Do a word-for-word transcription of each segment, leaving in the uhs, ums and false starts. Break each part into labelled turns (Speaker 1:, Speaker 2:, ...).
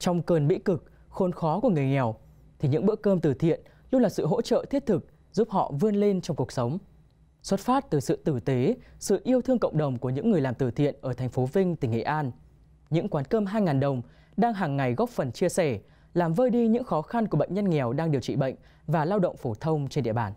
Speaker 1: Trong cơn bĩ cực, khốn khó của người nghèo, thì những bữa cơm từ thiện luôn là sự hỗ trợ thiết thực giúp họ vươn lên trong cuộc sống. Xuất phát từ sự tử tế, sự yêu thương cộng đồng của những người làm từ thiện ở thành phố Vinh, tỉnh Nghệ An, những quán cơm hai nghìn đồng đang hàng ngày góp phần chia sẻ, làm vơi đi những khó khăn của bệnh nhân nghèo đang điều trị bệnh và lao động phổ thông trên địa bàn.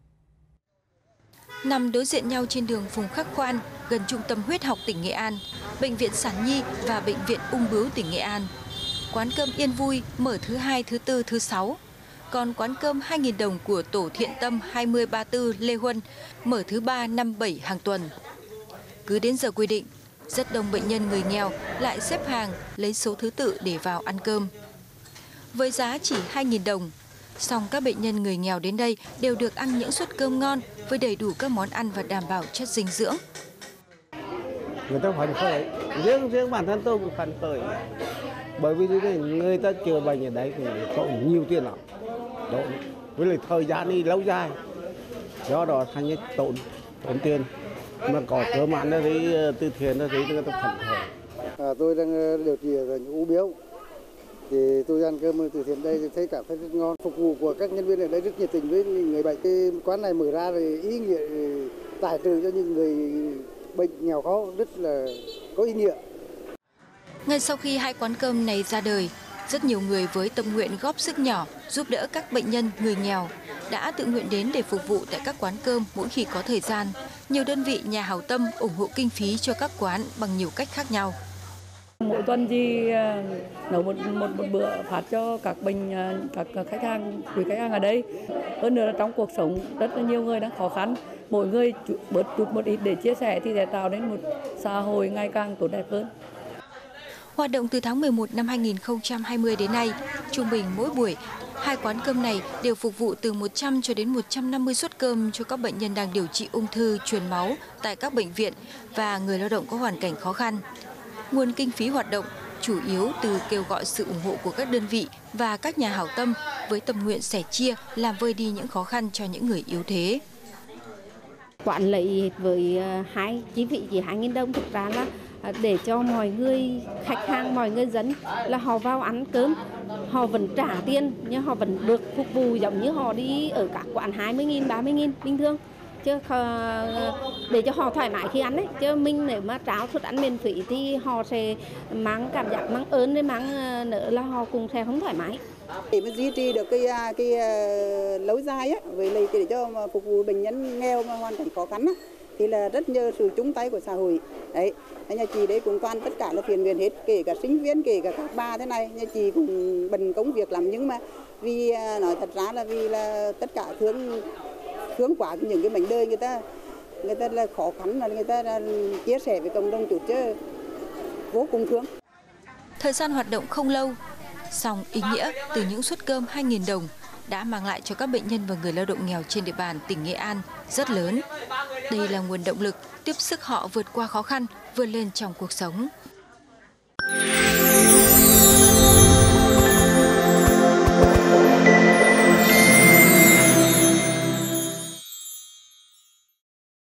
Speaker 2: Nằm đối diện nhau trên đường Phùng Khắc Khoan, gần Trung tâm Huyết học tỉnh Nghệ An, Bệnh viện Sản Nhi và Bệnh viện Ung bướu tỉnh Nghệ An. Quán cơm Yên Vui mở thứ hai, thứ tư, thứ sáu. Còn quán cơm hai nghìn đồng của Tổ Thiện Tâm hai mươi ba mươi tư Lê Huân mở thứ ba, năm, bảy hàng tuần. Cứ đến giờ quy định, rất đông bệnh nhân người nghèo lại xếp hàng lấy số thứ tự để vào ăn cơm. Với giá chỉ hai nghìn đồng, song các bệnh nhân người nghèo đến đây đều được ăn những suất cơm ngon với đầy đủ các món ăn và đảm bảo chất dinh dưỡng.
Speaker 3: Người ta phấn khởi, riêng riêng bản thân tôi cũng phấn khởi, bởi vì người ta chữa bệnh ở đấy thì có nhiều tiền lắm, với lại thời gian đi lâu dài, do đó thành như tốn tốn tiền, mà có cơm ăn thì từ thiện thì người ta phấn khởi.
Speaker 4: À, tôi đang điều trị ở ung bướu, thì tôi ăn cơm từ thiện đây thì thấy cảm thấy rất ngon. Phục vụ của các nhân viên ở đây rất nhiệt tình với người bệnh. Cái quán này mở ra thì ý nghĩa tài trợ cho những người bệnh nghèo khó rất là có ý nghĩa.
Speaker 2: Ngay sau khi hai quán cơm này ra đời, rất nhiều người với tâm nguyện góp sức nhỏ giúp đỡ các bệnh nhân người nghèo đã tự nguyện đến để phục vụ tại các quán cơm mỗi khi có thời gian. Nhiều đơn vị nhà hảo tâm ủng hộ kinh phí cho các quán bằng nhiều cách khác nhau.
Speaker 5: Mỗi tuần thì nấu một, một, một bữa phát cho các bệnh các khách hàng, quý khách hàng ở đây. Hơn nữa là trong cuộc sống rất là nhiều người đang khó khăn, mỗi người bớt chút một ít để chia sẻ thì sẽ tạo nên một xã hội ngày càng tốt đẹp hơn.
Speaker 2: Hoạt động từ tháng mười một năm hai nghìn không trăm hai mươi đến nay, trung bình mỗi buổi, hai quán cơm này đều phục vụ từ một trăm cho đến một trăm năm mươi suất cơm cho các bệnh nhân đang điều trị ung thư, truyền máu tại các bệnh viện và người lao động có hoàn cảnh khó khăn. Nguồn kinh phí hoạt động chủ yếu từ kêu gọi sự ủng hộ của các đơn vị và các nhà hảo tâm với tâm nguyện sẻ chia, làm vơi đi những khó khăn cho những người yếu thế.
Speaker 6: Quản lý với hai chi phí chỉ hai nghìn đồng, thực ra là để cho mọi người, khách hàng, mọi người dân là họ vào ăn cơm, họ vẫn trả tiền nhưng họ vẫn được phục vụ giống như họ đi ở các quán hai mươi nghìn, ba mươi nghìn bình thường. Chứ để cho họ thoải mái khi ăn đấy, chứ mình nếu mà trao suất ăn miễn phí thì họ sẽ mang cảm giác mang ơn, để mang nữa là họ cũng sẽ không thoải mái.
Speaker 7: Để mà duy trì được cái cái lâu dài á, với lại để cho phục vụ bệnh nhân nghèo mà hoàn cảnh khó khăn á, thì là rất nhờ sự chung tay của xã hội. Đấy, nhà chị đấy cũng toàn tất cả là thiện nguyện hết, kể cả sinh viên, kể cả các bà thế này, nhà chị cũng bận công việc lắm, nhưng mà vì nói thật ra là vì là tất cả thương thương quá những cái mảnh đời người ta người ta là khó khăn, là người ta là chia sẻ với cộng đồng chút chứ vô cùng thương.
Speaker 2: Thời gian hoạt động không lâu, song ý nghĩa từ những suất cơm hai nghìn đồng đã mang lại cho các bệnh nhân và người lao động nghèo trên địa bàn tỉnh Nghệ An rất lớn. Đây là nguồn động lực tiếp sức họ vượt qua khó khăn, vươn lên trong cuộc sống.